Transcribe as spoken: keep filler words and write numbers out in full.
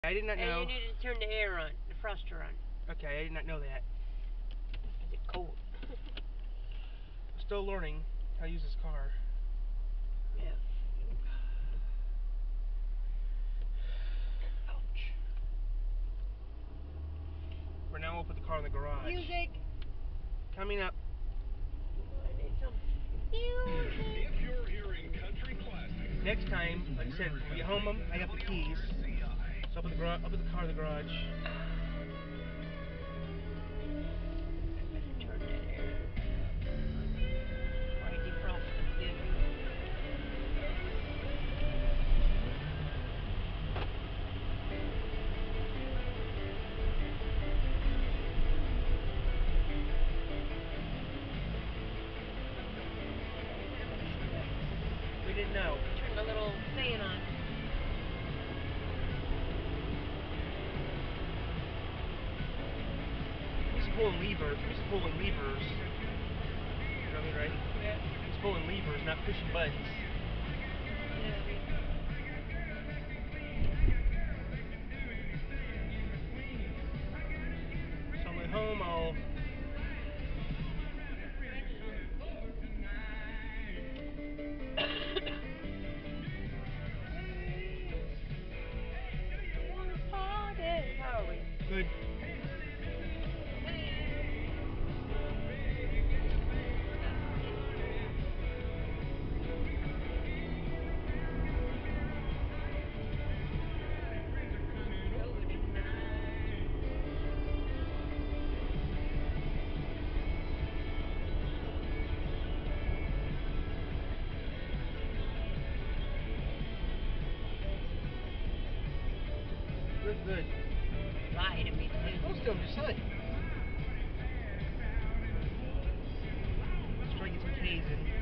I did not and know. And you need to turn the air on, the froster on. Okay, I did not know that. Is it cold? Still learning how to use this car. Yeah. Ouch. We're now we'll put the car in the garage. Music. Coming up. I need some music. If you're hearing country classics. Next time, like I said, when we get home, I got the keys. So I'll put the, gar I'll put the car in the garage. Turn that air. Why defrost it again? We didn't know. Turn the little fan on. He's pulling levers. He's pulling levers. You know what I mean, right? Yeah. He's pulling levers, not pushing buttons. Yeah. So on my way home, I'll How are we? good. Good, good. Lie to me, too. Close to him, just son. Let's try to get some K's in.